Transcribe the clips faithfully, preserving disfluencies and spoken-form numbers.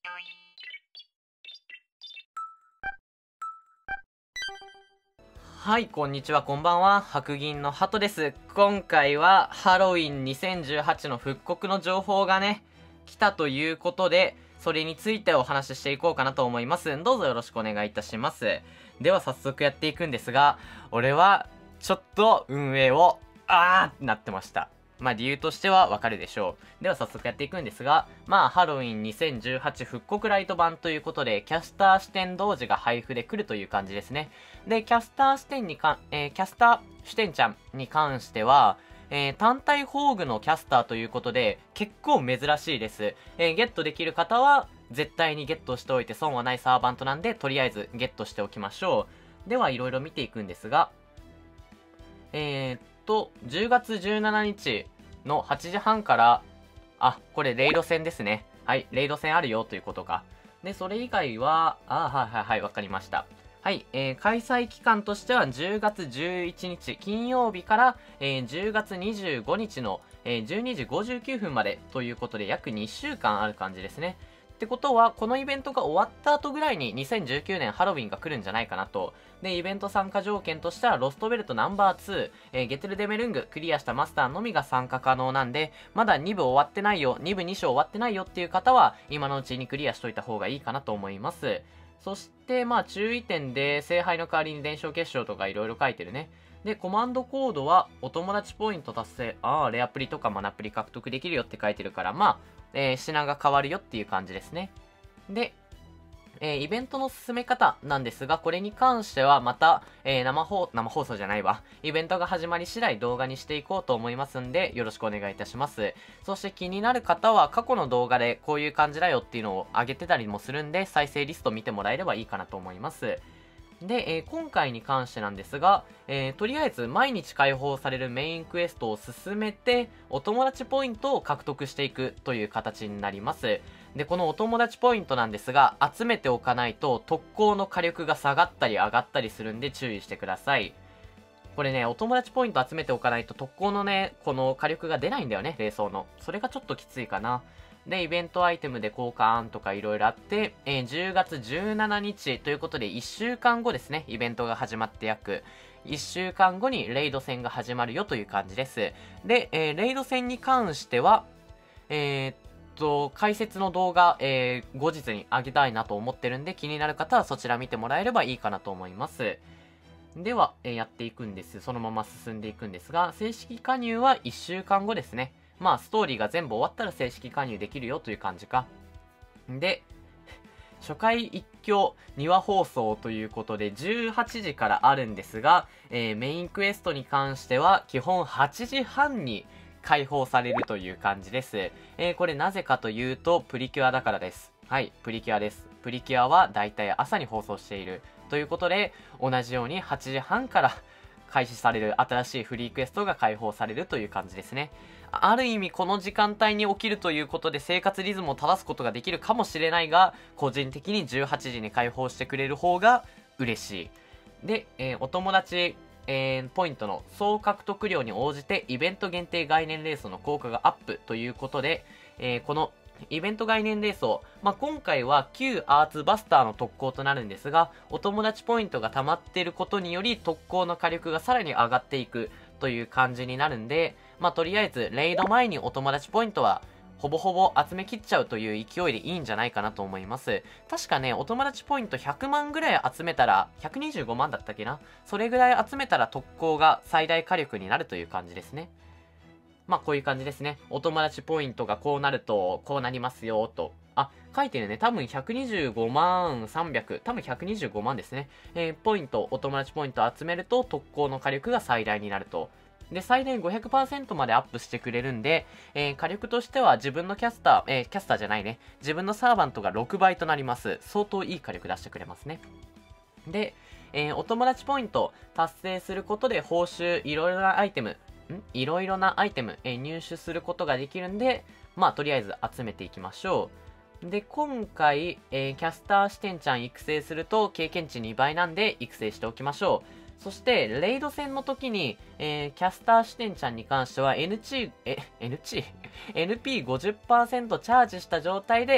はい、こんにちは、こんばんは。白銀のハトです。今回はハロウィンにせんじゅうはちの復刻の情報がね、来たということで、それについてお話ししていこうかなと思います。どうぞよろしくお願いいたします。では早速やっていくんですが、俺はちょっと運営を、あーってなってました。まあ理由としてはわかるでしょう。では早速やっていくんですが、まあハロウィンにせんじゅうはち復刻ライト版ということで、キャスター視点同時が配布で来るという感じですね。で、キャスター視点にか、えー、キャスター視点ちゃんに関しては、えー、単体宝具のキャスターということで、結構珍しいです。えー、ゲットできる方は、絶対にゲットしておいて損はないサーバントなんで、とりあえずゲットしておきましょう。では、いろいろ見ていくんですが、えー、っと、じゅうがつじゅうしちにちのはちじはんから、あ、これ、レイド戦ですね。はい、レイド戦あるよということか。で、それ以外は、あ、はいはいはい、わかりました。はい、えー、開催期間としてはじゅうがつじゅういちにち金曜日から、えー、じゅうがつにじゅうごにちの、えー、じゅうにじごじゅうきゅうふんまでということで約にしゅうかんある感じですね。ってことは、このイベントが終わった後ぐらいににせんじゅうきゅうねんハロウィンが来るんじゃないかなと。で、イベント参加条件としては、ロストベルトナンバーツー、えー、ゲテルデメルング、クリアしたマスターのみが参加可能なんで、まだにぶ終わってないよ、にぶに章終わってないよっていう方は、今のうちにクリアしといた方がいいかなと思います。そして、まあ、注意点で、聖杯の代わりに伝承結晶とかいろいろ書いてるね。で、コマンドコードは、お友達ポイント達成、ああ、レアプリとかマナプリ獲得できるよって書いてるから、まあ、えー、品が変わるよっていう感じですね。で、えー、イベントの進め方なんですが、これに関してはまた、えー、生放、生放送じゃないわ。イベントが始まり次第動画にしていこうと思いますんで、よろしくお願いいたします。そして気になる方は過去の動画でこういう感じだよっていうのを上げてたりもするんで、再生リスト見てもらえればいいかなと思います。で、えー、今回に関してなんですが、えー、とりあえず毎日解放されるメインクエストを進めて、お友達ポイントを獲得していくという形になります。で、このお友達ポイントなんですが、集めておかないと特攻の火力が下がったり上がったりするんで注意してください。これね、お友達ポイント集めておかないと特攻のね、この火力が出ないんだよね、霊装の。それがちょっときついかな。で、イベントアイテムで交換とかいろいろあって、えー、じゅうがつじゅうしちにちということでいっしゅうかんごですね、イベントが始まって約。いっしゅうかんごにレイド戦が始まるよという感じです。で、えー、レイド戦に関しては、えー、っと、解説の動画、えー、後日に上げたいなと思ってるんで、気になる方はそちら見てもらえればいいかなと思います。では、えー、やっていくんです。そのまま進んでいくんですが、正式加入はいっしゅうかんごですね。まあ、ストーリーが全部終わったら正式加入できるよという感じか。で、初回一挙にわ放送ということでじゅうはちじからあるんですが、えー、メインクエストに関しては基本はちじはんに開放されるという感じです。えー、これなぜかというと、プリキュアだからです。はい、プリキュアです。プリキュアはだいたい朝に放送している。ということで、同じようにはちじはんから開始される新しいフリークエストが開放されるという感じですね。ある意味この時間帯に起きるということで生活リズムを正すことができるかもしれないが、個人的にじゅうはちじに開放してくれる方が嬉しい。で、えー、お友達、えー、ポイントの総獲得量に応じてイベント限定概念レースの効果がアップということで、えー、このイベント概念レースを、まあ、今回は旧アーツバスターの特攻となるんですが、お友達ポイントが溜まっていることにより特攻の火力がさらに上がっていくという感じになるんで、まあ、とりあえずレイド前にお友達ポイントはほぼほぼ集めきっちゃうという勢いでいいんじゃないかなと思います。確かね、お友達ポイントひゃくまんぐらい集めたら、ひゃくにじゅうごまんだったっけな、それぐらい集めたら特攻が最大火力になるという感じですね。まあこういう感じですね。お友達ポイントがこうなると、こうなりますよと。あ、書いてるね。多分ひゃくにじゅうごまんさんびゃく。多分ひゃくにじゅうごまんですね。えー、ポイント、お友達ポイント集めると特攻の火力が最大になると。で、最大 ごひゃくパーセント までアップしてくれるんで、えー、火力としては自分のキャスター、えー、キャスターじゃないね。自分のサーバントがろくばいとなります。相当いい火力出してくれますね。で、えー、お友達ポイント達成することで報酬、いろいろなアイテム、んいろいろなアイテム、えー、入手することができるんで、まあ、とりあえず集めていきましょう。で、今回、えー、キャスター視点ちゃん育成すると経験値にばいなんで育成しておきましょう。そして、レイド戦の時に、えー、キャスター視点ちゃんに関しては エヌチー、え、エヌチー?エヌピーごじゅっパーセント チャージした状態で、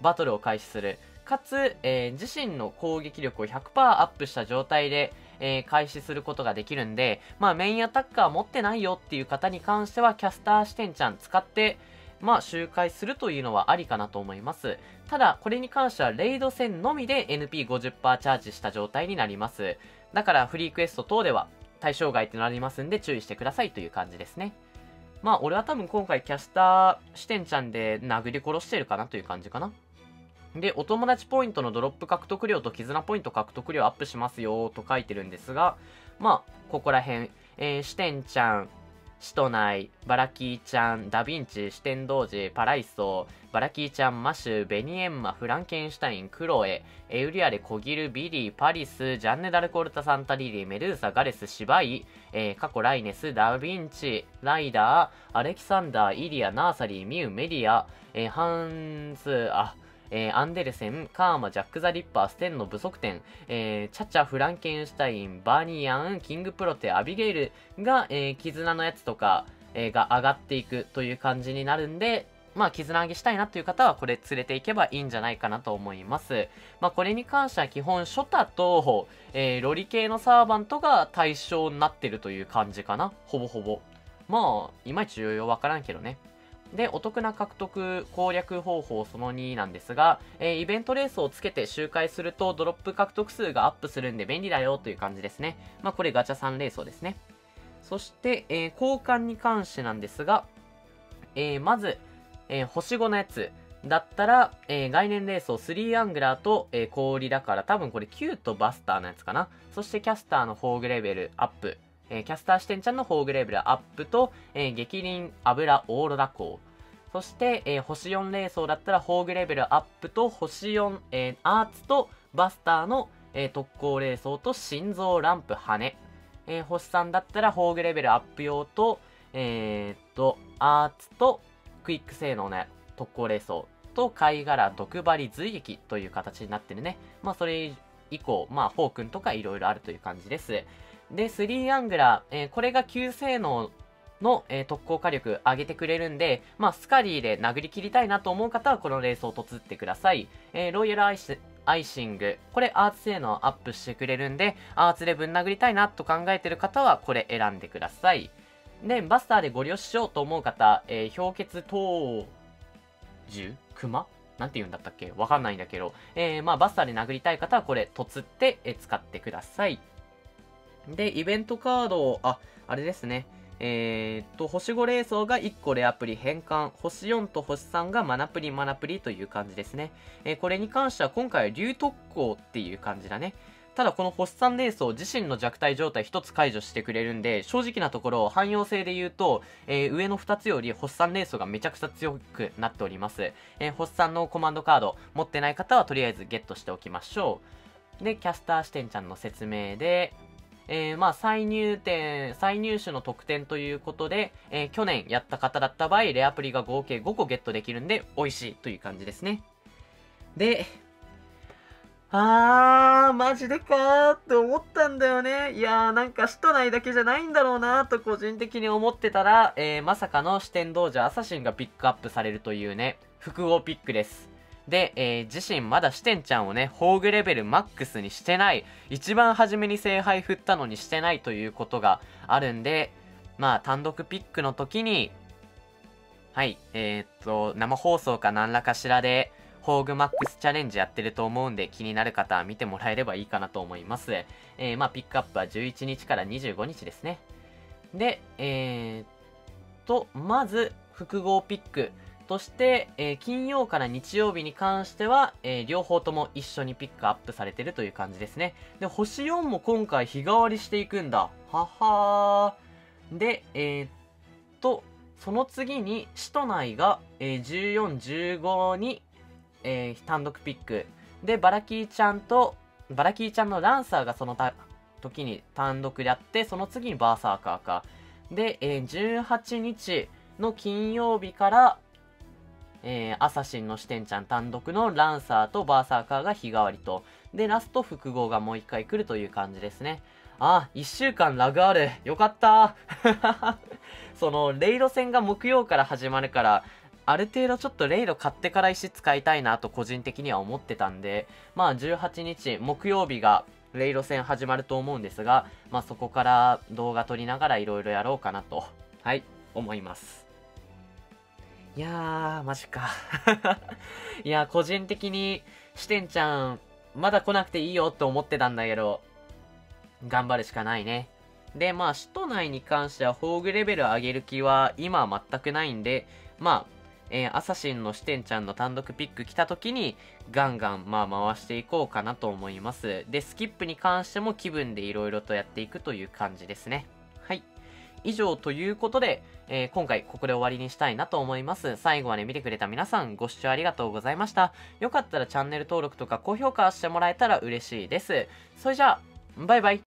バトルを開始する。かつ、えー、自身の攻撃力を ひゃくパーセント アップした状態で、えー、開始することができるんで、まあメインアタッカー持ってないよっていう方に関しては、キャスター視点ちゃん使って、まあ周回するというのはありかなと思います。ただ、これに関してはレイド戦のみで エヌピーごじゅっパーセント チャージした状態になります。だからフリークエスト等では対象外となりますんで注意してくださいという感じですね。まあ俺は多分今回キャスター視点ちゃんで殴り殺してるかなという感じかな。で、お友達ポイントのドロップ獲得量と絆ポイント獲得量アップしますよと書いてるんですが、まあ、ここら辺、えー、シテンちゃん、シトナイ、バラキーちゃん、ダヴィンチ、シテン童子、パライソー、バラキーちゃん、マシュ、ベニエンマ、フランケンシュタイン、クロエ、エウリアレ、コギル、ビリー、パリス、ジャンネ・ダルコルタ・サンタリリー、メルーサ、ガレス、シバイ、えー、過去ライネス、ダヴィンチ、ライダー、アレキサンダー、イリア、ナーサリー、ミュウ、メディア、えー、ハンス、あ、えー、アンデルセン、カーマ、ジャック・ザ・リッパー、ステンの不足点、えー、チャチャ、フランケンシュタイン、バーニアン、キングプロテ、アビゲイルが、えー、絆のやつとか、えー、が上がっていくという感じになるんで、まあ、絆上げしたいなという方はこれ連れていけばいいんじゃないかなと思います。まあ、これに関しては基本、ショタと、えー、ロリ系のサーバントが対象になってるという感じかな。ほぼほぼ。まあ、いまいちようわからんけどね。で、お得な獲得攻略方法そのになんですが、えー、イベントレースをつけて周回するとドロップ獲得数がアップするんで便利だよという感じですね。まあこれガチャさんレースですね。そして、えー、交換に関してなんですが、えー、まず、えー、星ごのやつだったら、えー、概念レースをスリーアングラーと、えー、氷だから多分これきゅうとバスターのやつかな。そしてキャスターのフォーグレベルアップ。えー、キャスター視点ちゃんのフォーグレベルアップと、えー、激鱗油オーロラ光。そして、えー、星よんレーソーだったらフォーグレベルアップと星よん、えー、アーツとバスターの、えー、特攻レーソーと心臓ランプ羽。えー、星さんだったらフォーグレベルアップ用と、えー、っと、アーツとクイック性能の特攻レーソーと貝殻毒針随撃という形になってるね。まあそれ以降、まあフォークンとかいろいろあるという感じです。で、スリーアングラー、えー、これが旧性能の、えー、特攻火力上げてくれるんで、まあスカリーで殴り切りたいなと思う方はこのレースをとつってください。えー、ロイヤルアイス、アイシング。これアーツ性能アップしてくれるんで、アーツでぶん殴りたいなと考えてる方はこれ選んでください。で、バスターでご利用しようと思う方、えー、氷結闘獣熊なんて言うんだったっけわかんないんだけど、えー、まあバスターで殴りたい方はこれとつって、えー、使ってください。で、イベントカード、あ、あれですね。えー、っと、星ごレーソーがいっこレアプリ変換、星よんと星さんがマナプリマナプリという感じですね。えー、これに関しては今回は竜特攻っていう感じだね。ただこの星さんレーソー自身の弱体状態ひとつ解除してくれるんで、正直なところ汎用性で言うと、えー、上のふたつより星さんレーソーがめちゃくちゃ強くなっております。えー、星さんのコマンドカード持ってない方はとりあえずゲットしておきましょう。で、キャスター視点ちゃんの説明で、えー、まあ、再入店、再入手の特典ということで、えー、去年やった方だった場合、レアプリが合計ごこゲットできるんで、美味しいという感じですね。で、あー、マジでかーって思ったんだよね。いやー、なんか使徒内だけじゃないんだろうなーと個人的に思ってたら、えー、まさかの四天王者アサシンがピックアップされるというね、複合ピックです。で、えー、自身まだシテンちゃんをね、宝具レベルマックスにしてない。一番初めに聖杯振ったのにしてないということがあるんで、まあ、単独ピックの時に、はい、えー、っと、生放送か何らかしらで、宝具マックスチャレンジやってると思うんで、気になる方は見てもらえればいいかなと思います。えー、まあ、ピックアップはじゅういちにちからにじゅうごにちですね。で、えー、っと、まず、複合ピック。として、えー、金曜から日曜日に関しては、えー、両方とも一緒にピックアップされてるという感じですね。で、星よんも今回日替わりしていくんだ。ははー。で、えー、っと、その次に、使徒内が、えー、じゅうよん、じゅうごに、えー、単独ピック。で、バラキーちゃんと、バラキーちゃんのランサーがその時に単独であって、その次にバーサーカーか。で、えー、じゅうはちにちの金曜日から、えー、アサシンの視点ちゃん単独のランサーとバーサーカーが日替わりと。で、ラスト複合がもう一回来るという感じですね。あ、一週間ラグある。よかったその、レイド戦が木曜から始まるから、 ある程度ちょっとレイド買ってから石使いたいなと個人的には思ってたんで、まあじゅうはちにち木曜日がレイド戦始まると思うんですが、まあそこから動画撮りながらいろいろやろうかなと、はい、思います。いやー、マジか。いや、個人的に、してんちゃん、まだ来なくていいよって思ってたんだけど、頑張るしかないね。で、まあ、首都内に関しては、宝具レベル上げる気は、今は全くないんで、まあ、えー、アサシンのしてんちゃんの単独ピック来た時に、ガンガン、まあ、回していこうかなと思います。で、スキップに関しても気分でいろいろとやっていくという感じですね。はい。以上ということで、えー、今回ここで終わりにしたいなと思います。最後まで見てくれた皆さんご視聴ありがとうございました。よかったらチャンネル登録とか高評価してもらえたら嬉しいです。それじゃあ、バイバイ。